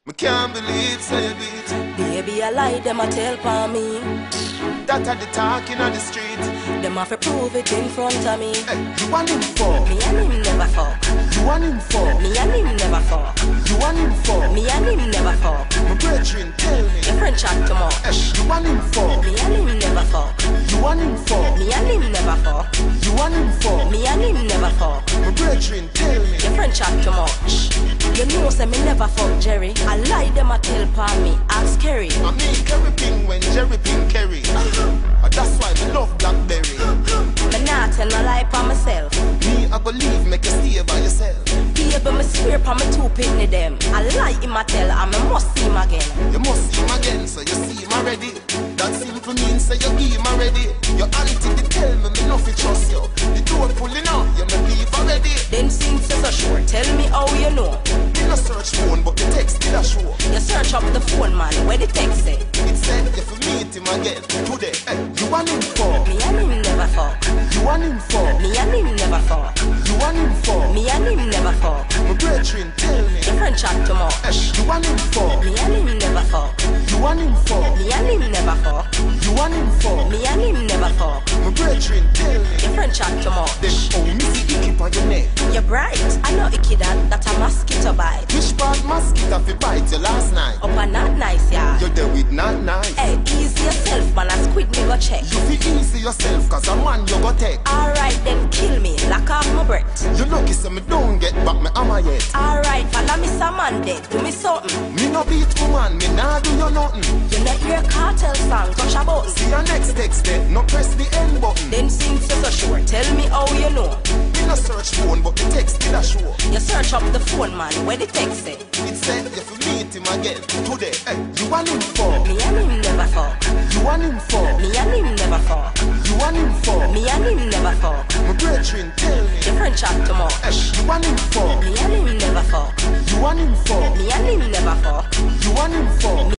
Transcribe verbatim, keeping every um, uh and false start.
Me can't believe say you beat. Baby, I lie, them a tell for me. That are the talking on the street. Them have to prove it in front of me. Hey, you want him for? Me and him never fuck. You want him for? Me and him never fuck. You want him for? Me and him never fuck. My brethren, tell me. Your friend chat too much. Hey, you want him for? Me and him never fuck. You want him for? Me and him never fuck. You want him for? Me and him never fuck. My brethren, tell me. Your friend chat too much. You know say me never fuck Jerry. I lie, them a tell for me. Ask Kerry. I mean Kerry Ping when Jerry Ping Kerry. uh, That's why me love Blackberry. Me not tell no lie for myself. Me I believe make you stay by yourself. Baby, me swear for me two pitney them. I lie him a tell and me must see him again. You must see him again, so you see him already. That simple means say you give him already. Your auntie they tell me me nothing trust you. The door pulling out, you me leave already. Then since you're so sure, tell me how you know. Me no search phone, but the text did a show. You search up the phone, man, where the text say? It said if you meet him again today. Hey, you want him for? Me and him never fuck. You want him for? Me and him never fuck. You want him for? Me and him never fuck. My brethren, tell me. Your friend chat too much. Hey, you want him for? Me and him never fuck. You want him for? Me and him never fuck. You want him for? Me and him never fuck. My brethren, tell me. Your friend chat too much. Then oh, me see icky on your neck. You're bright. I know icky that that a mosquito bite. Which part mosquito fi bite you last night? Up and not nice, yeah. You're there with not nice. Hey, easy yourself, man. A squid me go check. You fi easy yourself, cause a man you go take. Alright, then kill me. Lock off my breath. You lucky say me don't get back me hammer yet. Alright, follow me some man dead. Do me something. Me no beat woman, me nah do you nothing. You not hear cartel song, touch a button. See your next text then, no press the end button. Then since you're so sure, tell me how you know. Me no search phone, but the text did a show. You search up the phone, man, where the text say? It said if you meet him again today. Hey, you want him for? Me and him never fuck. You want him for? Me and him never fuck. You want him for? Me and him never fuck. My brethren, tell me. Your friend chat too much. Hey, you want him for? Me and him never fuck. You want him for? Me and him never fuck. You want him for?